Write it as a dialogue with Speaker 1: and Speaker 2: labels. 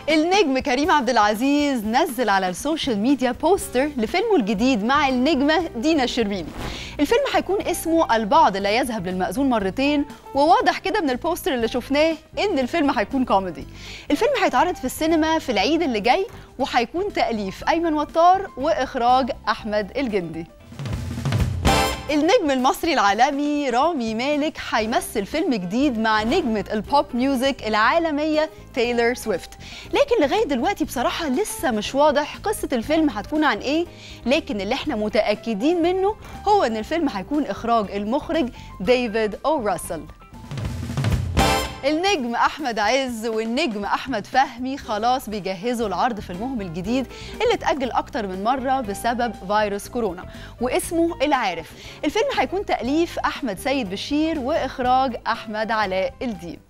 Speaker 1: النجم كريم عبد العزيز نزل على السوشيال ميديا بوستر لفيلمه الجديد مع النجمة دينا الشربيني. الفيلم هيكون اسمه البعض لا يذهب للمأذون مرتين، وواضح كده من البوستر اللي شفناه ان الفيلم هيكون كوميدي. الفيلم هيتعرض في السينما في العيد اللي جاي، وهيكون تأليف أيمن وطار وإخراج أحمد الجندي. النجم المصري العالمي رامي مالك هيمثل فيلم جديد مع نجمة البوب ميوزك العالمية تايلور سويفت، لكن لغاية دلوقتي بصراحة لسه مش واضح قصة الفيلم هتكون عن ايه، لكن اللي احنا متأكدين منه هو ان الفيلم هيكون إخراج المخرج ديفيد أو راسل. النجم أحمد عز والنجم أحمد فهمي خلاص بيجهزوا العرض فيلمهم الجديد اللي اتأجل أكتر من مرة بسبب فيروس كورونا، واسمه العارف. الفيلم هيكون تأليف أحمد سيد بشير وإخراج أحمد علاء الديب.